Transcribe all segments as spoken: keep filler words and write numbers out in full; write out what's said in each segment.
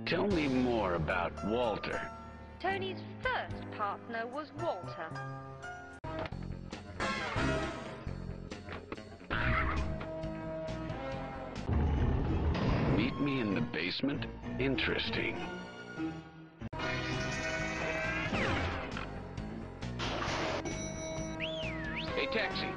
Tell me more about Walter. Tony's first partner was Walter. Meet me in the basement? Interesting. Hey, taxi.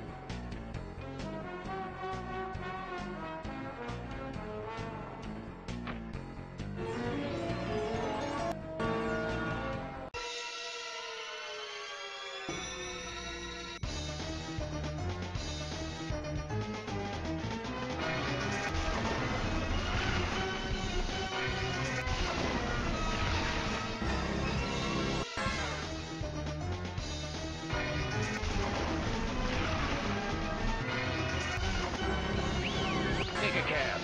Take a cab.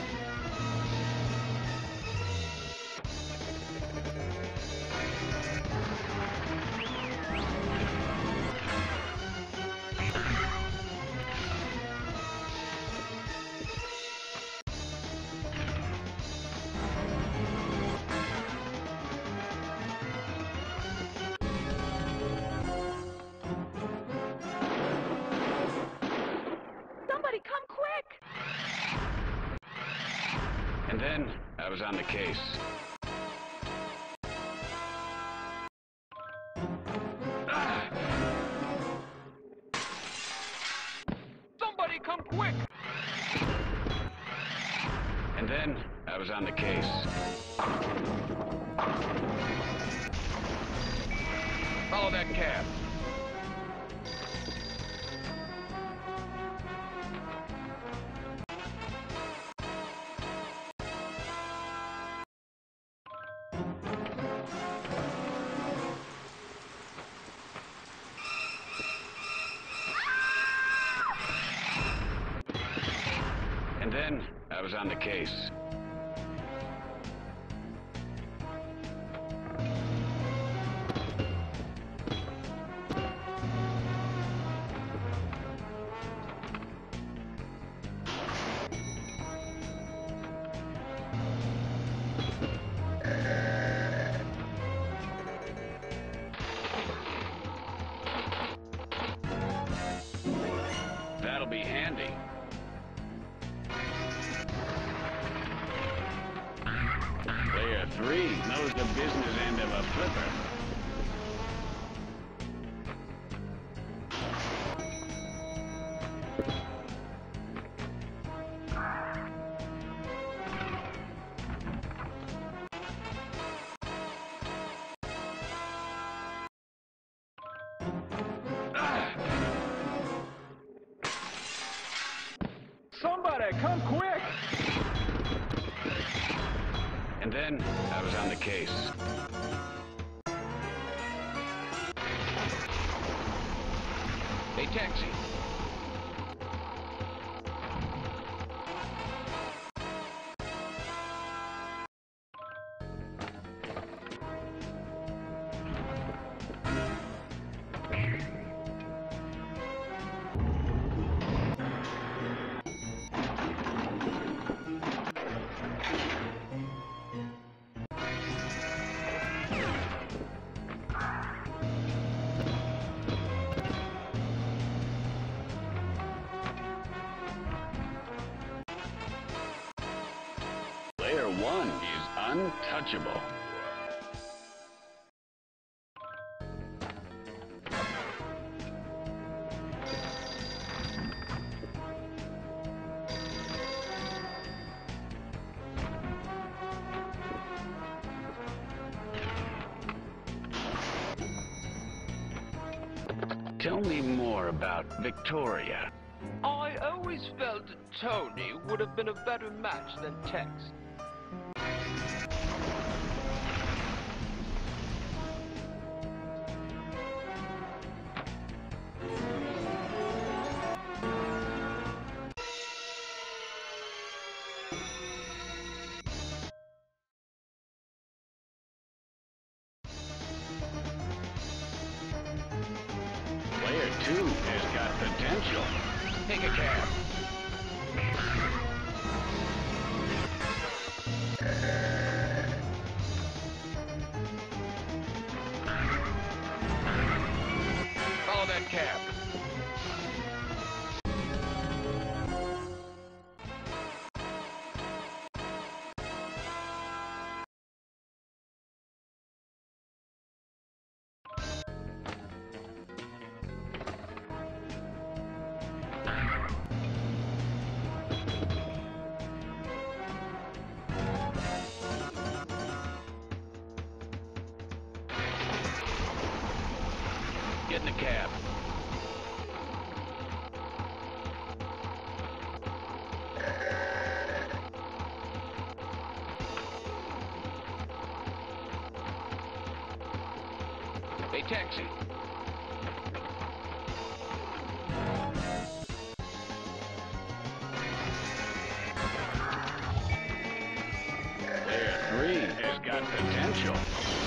Somebody come quick! And then I was on the case. Ah! Somebody come quick! And then I was on the case. Follow that cab. And then I was on the case. That'll be handy. Player three knows the business end of a flipper. Ah! Somebody come quick! And then I was on the case. Hey, taxi. Player one is untouchable. Tell me more about Victoria. I always felt Tony would have been a better match than Tex. Player two has got potential. Take a cab. taxi. Player three has got potential.